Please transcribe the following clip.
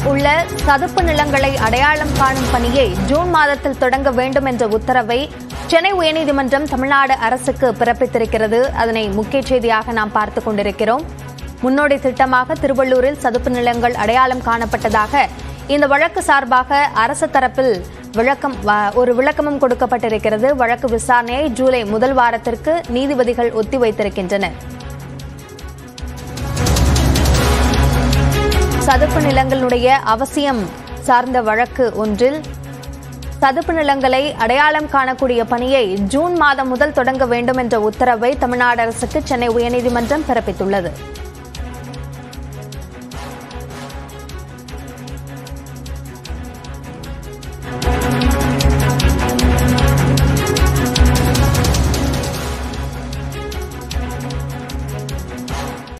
உள்ள சதுப்பு நிலங்களை அடையாளம் காணும் பணியை ஜூன் மாதத்தில் தொடங்க வேண்டும் என்ற உத்தரவை சென்னை உயர்நீதிமன்றம் தமிழ்நாடு அரசுக்கு பிறப்பித்திருக்கிறது. அதனை முக்கிய செய்தியாக நாம் பார்த்துக் கொண்டிருக்கிறோம். முன்னோடி திட்டமாக திருவள்ளூரில் சதுப்பு நிலங்கள் அடையாளம் காணப்பட்டதாக இந்த வழக்கு சார்பாக அரசு தரப்பில் விளக்கமும் கொடுக்கப்பட்டிருக்கிறது. வழக்கு விசாரணையை ஜூலை முதல் வாரத்திற்கு நீதிபதிகள் ஒத்திவைத்திருக்கின்றனர். சதுப்பு நிலங்களுடைய அவசியம் சார்ந்த வழக்கு ஒன்றில் சதுப்பு நிலங்களை அடையாளம் காணக்கூடிய பணியை ஜூன் மாதம் முதல் தொடங்க வேண்டும் என்ற உத்தரவை தமிழ்நாடு அரசுக்கு சென்னை உயர்நீதிமன்றம் பிறப்பித்துள்ளது.